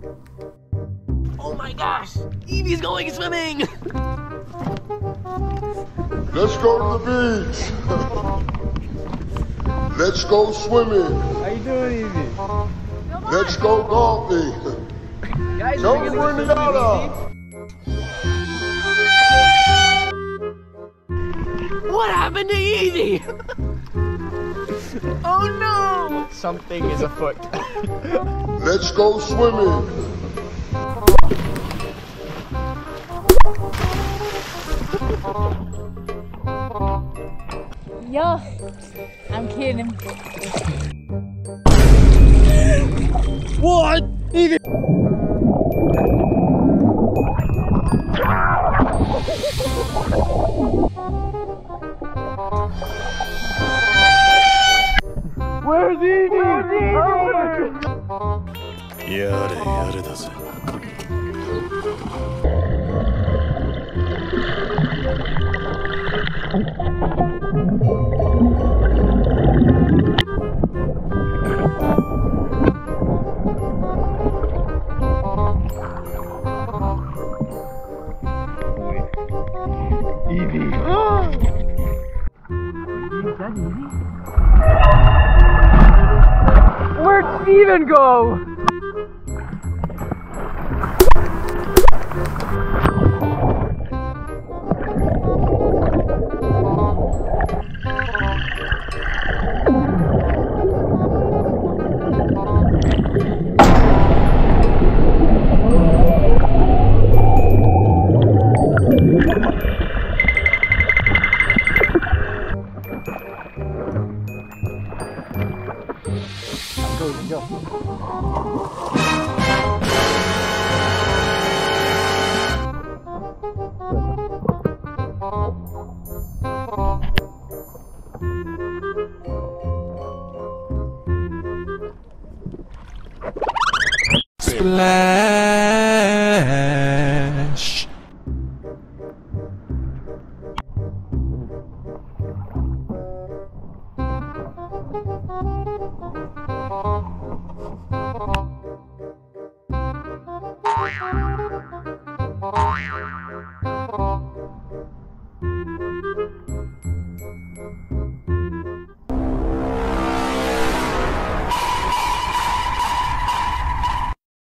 Oh my gosh! Evie's going swimming! Let's go to the beach! Let's go swimming! How you doing, Evie? Let's go golfing! Guys, Tell are me you when gonna to go out. What happened to Evie? Oh no! Something is afoot. Let's go swimming! Yo, I'm kidding. What? Evie! Where's Evie? Yareだぜ。 Evie. Where'd Steven go? Go. Splash.